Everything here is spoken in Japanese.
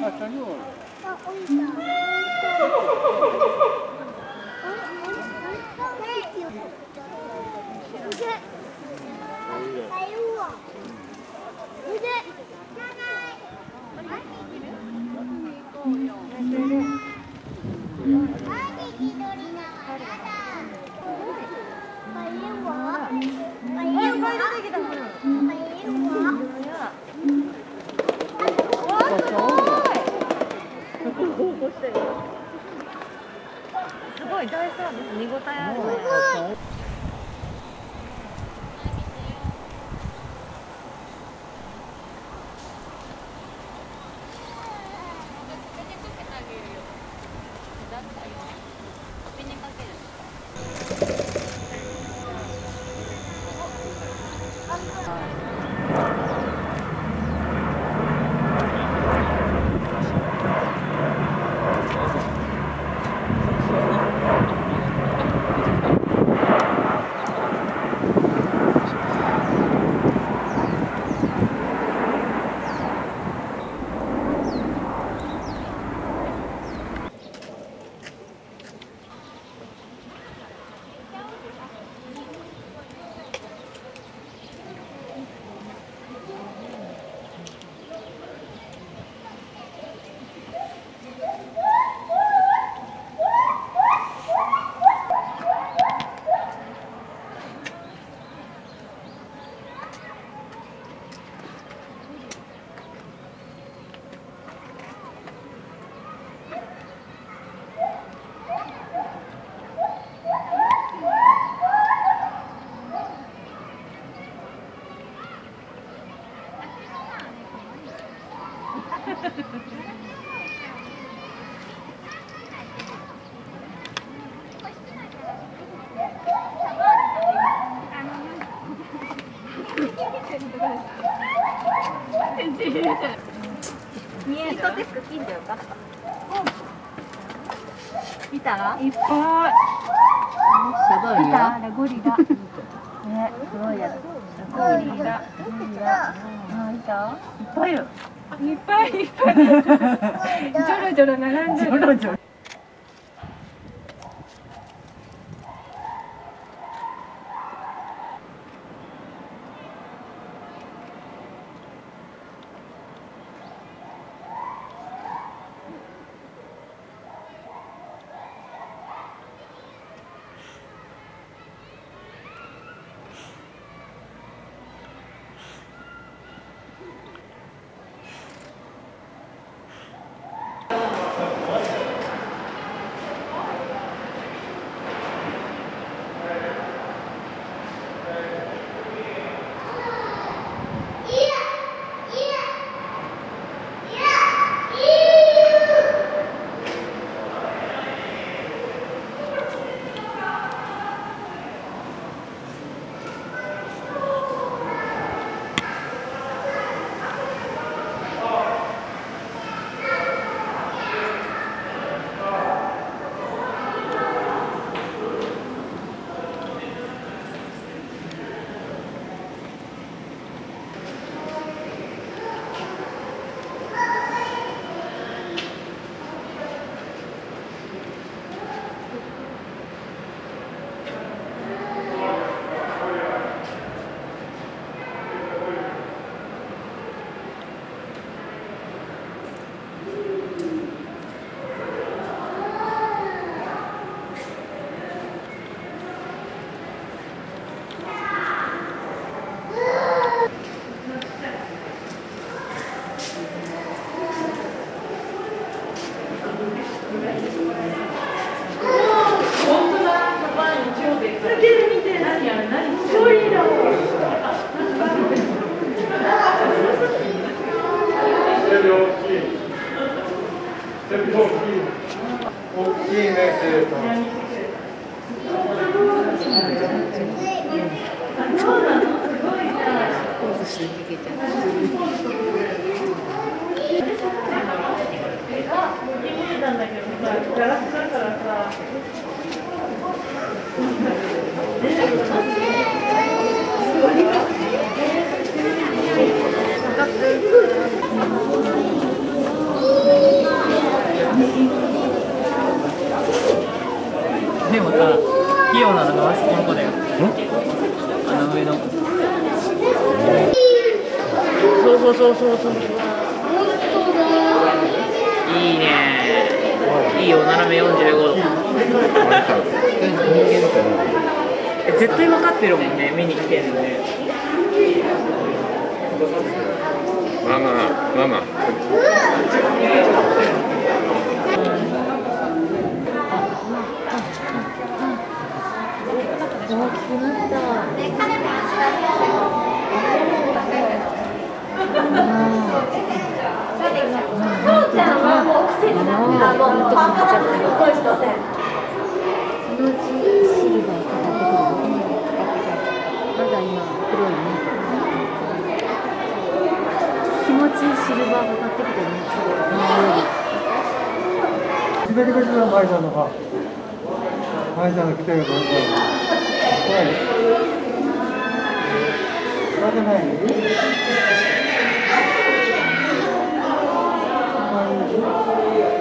すごい大サービス、見応えあるね。ミートテック近所よかった。見たらいっぱい。見たらゴリラ。ね、すごいやつ。ゴリラ。あ、見た？いっぱいいる。いっぱいいっぱい。ジョロジョロ並んでる。ジョロジョロ。 すごい。 でもさ、器用なのがあそこの子だよ。あの上の。そう。いいね。いいよ、斜め45度。絶対分かってるもんね、見に来てるんで。 ママ。 大きくなった。そうちゃんはもう癖になってる。もうパンパンってすごい人で。そのうちシルバーかかってくるね。まだ今黒いね。気持ちいいシルバーかかってきてるね。 左口の前さんのか。前さんが来てるから。怖くない。怖い。